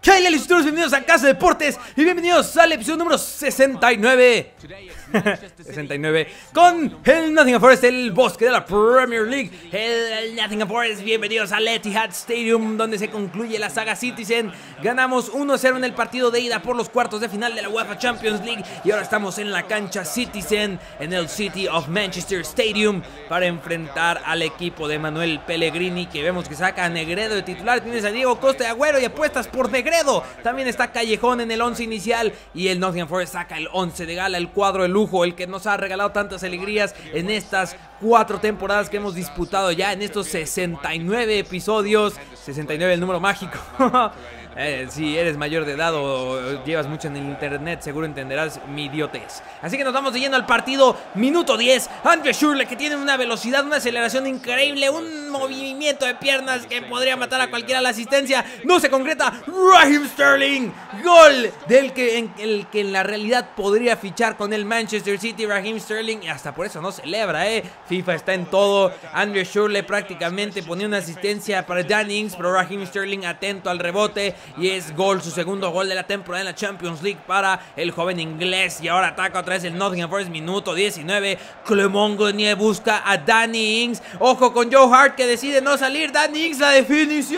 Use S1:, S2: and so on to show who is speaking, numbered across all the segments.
S1: ¿Qué hay, listoros? Bienvenidos a Casa Deportes y bienvenidos al episodio número 69 69 con el Nottingham Forest, el bosque de la Premier League. El Nottingham Forest, bienvenidos al Etihad Stadium, donde se concluye la saga Citizen. Ganamos 1-0 en el partido de ida por los cuartos de final de la UEFA Champions League y ahora estamos en la cancha Citizen, en el City of Manchester Stadium, para enfrentar al equipo de Manuel Pellegrini, que vemos que saca a Negredo de titular. Tienes a Diego Costa y Agüero y apuestas por Negredo. También está Callejón en el 11 inicial y el Nottingham Forest saca el 11 de gala, el cuadro de lujo, el que nos ha regalado tantas alegrías en estas 4 temporadas que hemos disputado ya, en estos 69 episodios. 69, el número mágico. Si eres mayor de edad o llevas mucho en el internet, seguro entenderás mi idiotez. Así que nos vamos yendo al partido. Minuto 10. Andre Schürrle, que tiene una velocidad, una aceleración increíble, un movimiento de piernas que podría matar a cualquiera. La asistencia no se concreta. Raheem Sterling, gol del que en la realidad podría fichar con el Manchester City. Raheem Sterling, y hasta por eso no celebra, FIFA está en todo. Andre Schürrle prácticamente ponía una asistencia para Danny Ings, pero Raheem Sterling atento al rebote. Y es gol, su segundo gol de la temporada en la Champions League para el joven inglés. Y ahora ataca otra vez el Nottingham Forest, minuto 19. Clement Grenier busca a Danny Ings. Ojo con Joe Hart, que decide no salir. Danny Ings, la definición.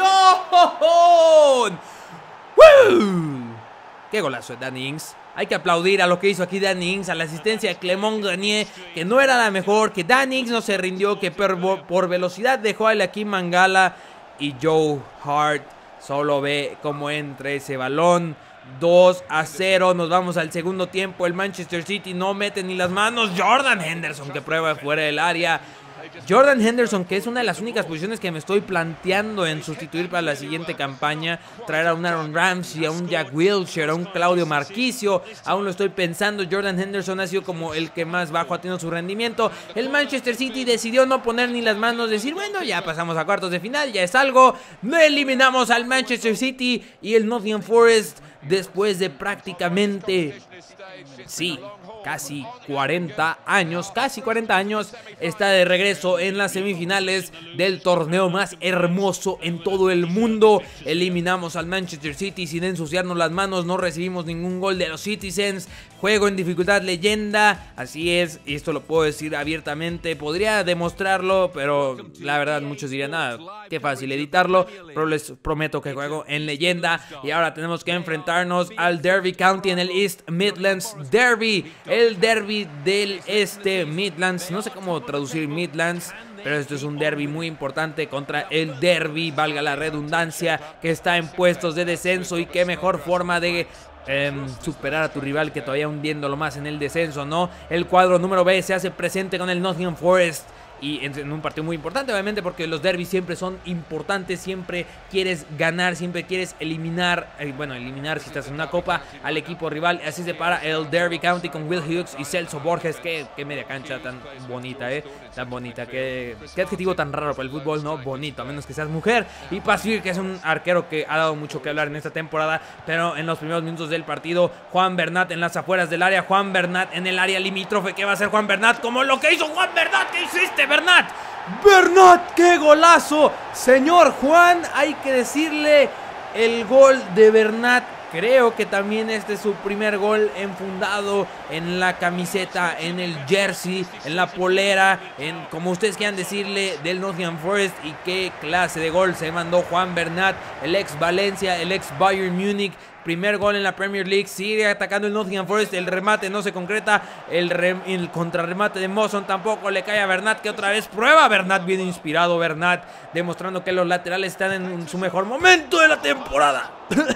S1: ¡Woo! ¡Qué golazo de Danny Ings! Hay que aplaudir a lo que hizo aquí Danny Ings, a la asistencia de Clement Grenier, que no era la mejor, que Danny Ings no se rindió, que por velocidad dejó a Joaquín Mangala. Y Joe Hart solo ve cómo entra ese balón. 2-0, nos vamos al segundo tiempo. El Manchester City no mete ni las manos. Jordan Henderson, que prueba fuera del área. Jordan Henderson, que es una de las únicas posiciones que me estoy planteando en sustituir para la siguiente campaña. Traer a un Aaron Ramsey, a un Jack Wilshere, a un Claudio Marquisio. Aún lo estoy pensando. Jordan Henderson ha sido como el que más bajo ha tenido su rendimiento. El Manchester City decidió no poner ni las manos, decir, bueno, ya pasamos a cuartos de final, ya es algo. No eliminamos al Manchester City y el Nottingham Forest, después de prácticamente, sí, casi 40 años, está de regreso en las semifinales del torneo más hermoso en todo el mundo. Eliminamos al Manchester City sin ensuciarnos las manos, no recibimos ningún gol de los Citizens. Juego en dificultad leyenda, así es, y esto lo puedo decir abiertamente. Podría demostrarlo, pero la verdad muchos dirían, nada, qué fácil editarlo, pero les prometo que juego en leyenda. Y ahora tenemos que enfrentarnos al Derby County en el East Midlands Derby, el derby del Este Midlands. No sé cómo traducir Midlands, pero esto es un derby muy importante contra el derby, valga la redundancia, que está en puestos de descenso. Y qué mejor forma de superar a tu rival que todavía hundiéndolo más en el descenso, ¿no? El cuadro número B se hace presente con el Nottingham Forest y en un partido muy importante, obviamente, porque los derbis siempre son importantes. Siempre quieres ganar, siempre quieres eliminar, eliminar si estás en una copa al equipo rival. Así se para el Derby County con Will Hughes y Celso Borges. Qué media cancha tan bonita, tan bonita. Qué adjetivo tan raro para el fútbol, ¿no? Bonito, a menos que seas mujer. Y Pasir, que es un arquero que ha dado mucho que hablar en esta temporada, pero en los primeros minutos del partido, Juan Bernat en las afueras del área, Juan Bernat en el área limítrofe. ¿Qué va a hacer Juan Bernat? Como lo que hizo Juan Bernat. ¿Qué hiciste, Bernat? ¡Bernat, qué golazo! Señor Juan, hay que decirle, el gol de Bernat. Creo que también este es su primer gol enfundado en la camiseta, en el jersey, en la polera, como ustedes quieran decirle, del Nottingham Forest. Y qué clase de gol se mandó Juan Bernat, el ex Valencia, el ex Bayern Múnich. Primer gol en la Premier League. Sigue atacando el Nottingham Forest. El remate no se concreta. El contrarremate de Mawson tampoco le cae a Bernat, que otra vez prueba. Bernat, bien inspirado Bernat, demostrando que los laterales están en su mejor momento de la temporada.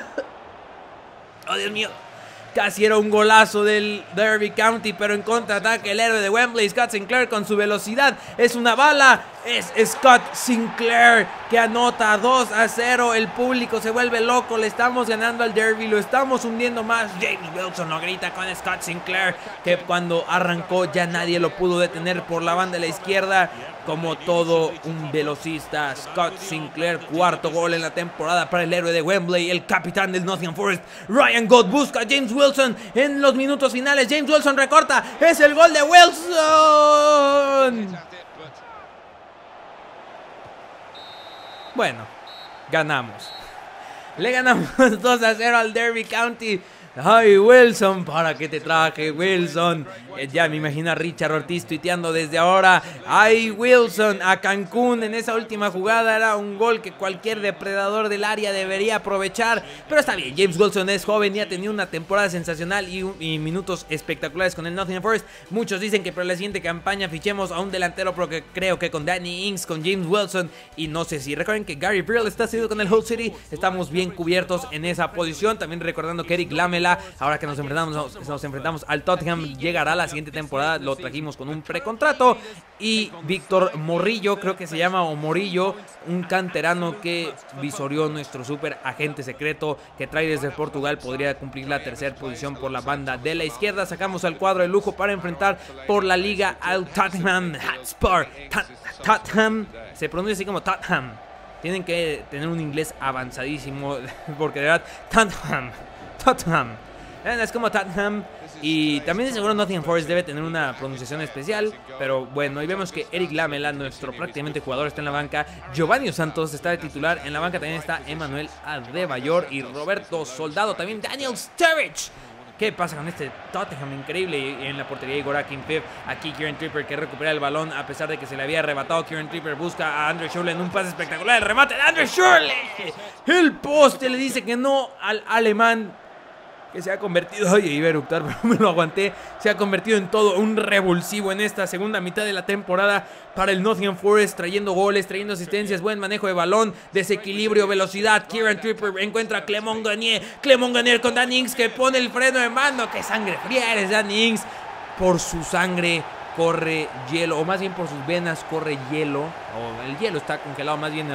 S1: Oh, Dios mío. Casi era un golazo del Derby County, pero en contraataque el héroe de Wembley, Scott Sinclair, con su velocidad. Es una bala. Es Scott Sinclair que anota 2-0. El público se vuelve loco. Le estamos ganando al Derby, lo estamos hundiendo más. James Wilson lo grita con Scott Sinclair, que cuando arrancó ya nadie lo pudo detener por la banda de la izquierda. Como todo un velocista, Scott Sinclair, cuarto gol en la temporada para el héroe de Wembley, el capitán del Nottingham Forest. Ryan Gott busca a James Wilson en los minutos finales. James Wilson recorta, es el gol de Wilson. Bueno, ganamos. Le ganamos 2-0 al Derby County. Ay, Wilson, ¿para qué te traje, Wilson? Ya me imagino a Richard Ortiz tuiteando desde ahora. Ay, Wilson, a Cancún en esa última jugada era un gol que cualquier depredador del área debería aprovechar. Pero está bien, James Wilson es joven y ha tenido una temporada sensacional y minutos espectaculares con el Nottingham Forest. Muchos dicen que para la siguiente campaña fichemos a un delantero, porque creo que con Danny Ings, con James Wilson y no sé si recuerden que Gary Birrell está cedido con el Hull City. Estamos bien cubiertos en esa posición. También recordando que Eric Lamela, ahora que nos enfrentamos al Tottenham, llegará la siguiente temporada. Lo trajimos con un precontrato. Y Víctor Morillo, creo que se llama, o Morillo, un canterano que visorió nuestro super agente secreto que trae desde Portugal, podría cumplir la tercera posición por la banda de la izquierda. Sacamos al cuadro de lujo para enfrentar por la liga al Tottenham Hotspur. Tottenham, se pronuncia así como Tottenham. Tienen que tener un inglés avanzadísimo, porque de verdad, Tottenham. Es como Tottenham. Y también de seguro Nottingham Forest debe tener una pronunciación especial. Pero bueno, y vemos que Eric Lamela, nuestro prácticamente jugador, está en la banca. Giovanni Santos está de titular. En la banca también está Emmanuel Adebayor y Roberto Soldado. También Daniel Sturridge. ¿Qué pasa con este Tottenham? Increíble. Y en la portería Igor Akinfeev. Aquí Kieran Trippier, que recupera el balón a pesar de que se le había arrebatado. Kieran Trippier busca a Andrew Schürrle en un pase espectacular. El remate de Andrew Schürrle. El poste le dice que no al alemán, que se ha convertido, oye, iba a eructar, pero me lo aguanté. Se ha convertido en todo un revulsivo en esta segunda mitad de la temporada para el Nottingham Forest, trayendo goles, trayendo asistencias, buen manejo de balón, desequilibrio, velocidad. Kieran Trippier encuentra a Clement Grenier con Danny Ings, que pone el freno de mano. ¡Qué sangre fría eres, Danny Ings! Por su sangre corre hielo, o más bien por sus venas corre hielo, o el hielo está congelado, más bien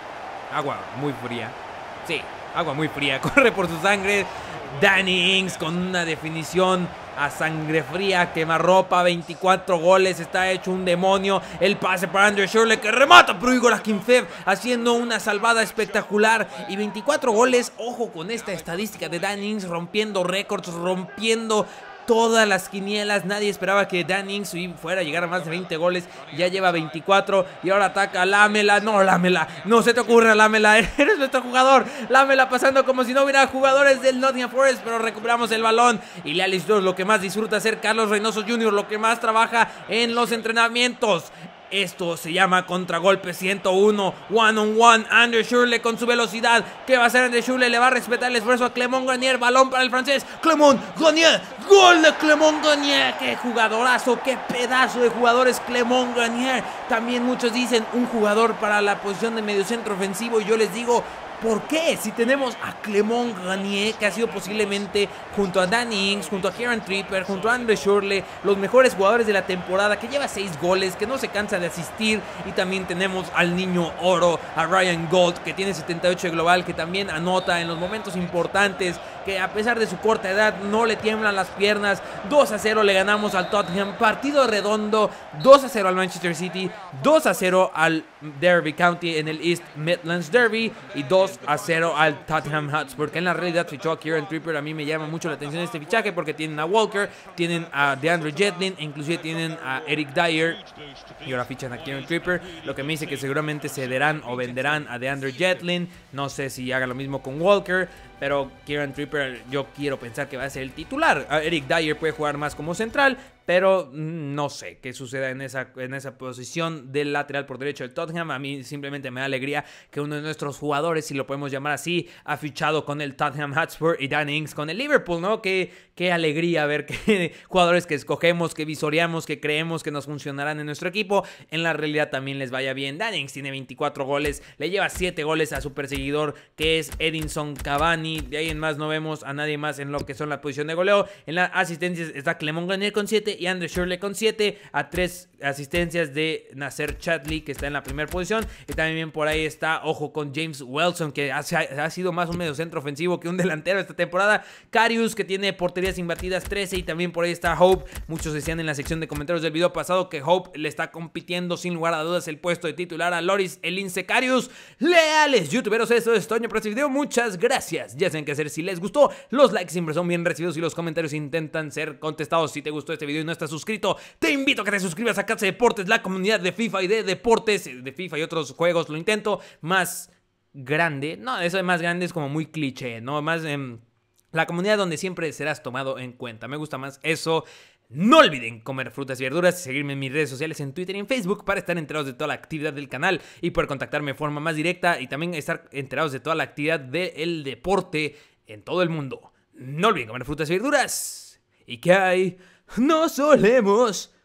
S1: agua muy fría. Sí, agua muy fría, corre por su sangre. Danny Ings con una definición a sangre fría, quemarropa, 24 goles, está hecho un demonio. El pase para Andrew Schürrle, que remata, pero Igor Akinfeev haciendo una salvada espectacular. Y 24 goles, ojo con esta estadística de Danny Ings, rompiendo récords, rompiendo todas las quinielas. Nadie esperaba que Danny Ings fuera a llegar a más de 20 goles. Ya lleva 24 y ahora ataca a Lamela. No, Lamela, no se te ocurra, Lamela, eres nuestro jugador. Lamela pasando como si no hubiera jugadores del Nottingham Forest, pero recuperamos el balón. Y Leal Isidore, lo que más disfruta hacer Carlos Reynoso Jr., lo que más trabaja en los entrenamientos. Esto se llama contragolpe 101, one on one. Andrew Schürrle con su velocidad. ¿Qué va a hacer Andrew Schürrle? Le va a respetar el esfuerzo a Clement Grenier. Balón para el francés. Clement Grenier. Gol de Clement Grenier. ¡Qué jugadorazo! ¡Qué pedazo de jugadores Clement Grenier! También muchos dicen un jugador para la posición de mediocentro ofensivo. Y yo les digo, ¿por qué? Si tenemos a Clement Grenier, que ha sido posiblemente, junto a Danny Ings, junto a Kieran Trippier, junto a Andrew Schürrle, los mejores jugadores de la temporada, que lleva 6 goles, que no se cansa de asistir. Y también tenemos al niño oro, a Ryan Gold, que tiene 78 de global, que también anota en los momentos importantes, que a pesar de su corta edad no le tiemblan las piernas. 2-0 le ganamos al Tottenham, partido redondo. 2-0 al Manchester City, 2-0 al Derby County en el East Midlands Derby y 2-0 al Tottenham Hotspur, que en la realidad fichó a Kieran Trippier. A mí me llama mucho la atención este fichaje porque tienen a Walker, tienen a DeAndre Jetlin, e inclusive tienen a Eric Dyer, y ahora fichan a Kieran Trippier, lo que me dice que seguramente cederán o venderán a DeAndre Jetlin. No sé si haga lo mismo con Walker, pero Kieran Trippier yo quiero pensar que va a ser el titular. Eric Dyer puede jugar más como central, pero no sé qué suceda en esa posición del lateral por derecho del Tottenham. A mí simplemente me da alegría que uno de nuestros jugadores, si lo podemos llamar así, ha fichado con el Tottenham Hotspur, y Danny Ings con el Liverpool, ¿no? Qué alegría ver que jugadores que escogemos, que visoreamos, que creemos que nos funcionarán en nuestro equipo, en la realidad también les vaya bien. Danny Ings tiene 24 goles, le lleva 7 goles a su perseguidor, que es Edinson Cavani. De ahí en más no vemos a nadie más en lo que son la posición de goleo. En las asistencias está Clement Grenier con 7 y Andrew Schürrle con 7, a 3 asistencias de Nacer Chadli, que está en la primera posición. Y también por ahí está, ojo, con James Wilson, que ha sido más un mediocentro ofensivo que un delantero esta temporada. Karius, que tiene porterías imbatidas 13, y también por ahí está Hope. Muchos decían en la sección de comentarios del video pasado que Hope le está compitiendo sin lugar a dudas el puesto de titular a Loris Elince Karius. Leales youtuberos, eso es todo por este video. Muchas gracias. Ya saben qué hacer si les gustó. Los likes siempre son bien recibidos y los comentarios intentan ser contestados. Si te gustó este video y no estás suscrito, te invito a que te suscribas a Katze Deportes, la comunidad de FIFA y de deportes, de FIFA y otros juegos. Lo intento más grande. No, eso de más grande es como muy cliché, ¿no? Más la comunidad donde siempre serás tomado en cuenta. Me gusta más eso. No olviden comer frutas y verduras y seguirme en mis redes sociales en Twitter y en Facebook para estar enterados de toda la actividad del canal y poder contactarme de forma más directa y también estar enterados de toda la actividad del deporte en todo el mundo. No olviden comer frutas y verduras. ¿Y qué hay? No solemos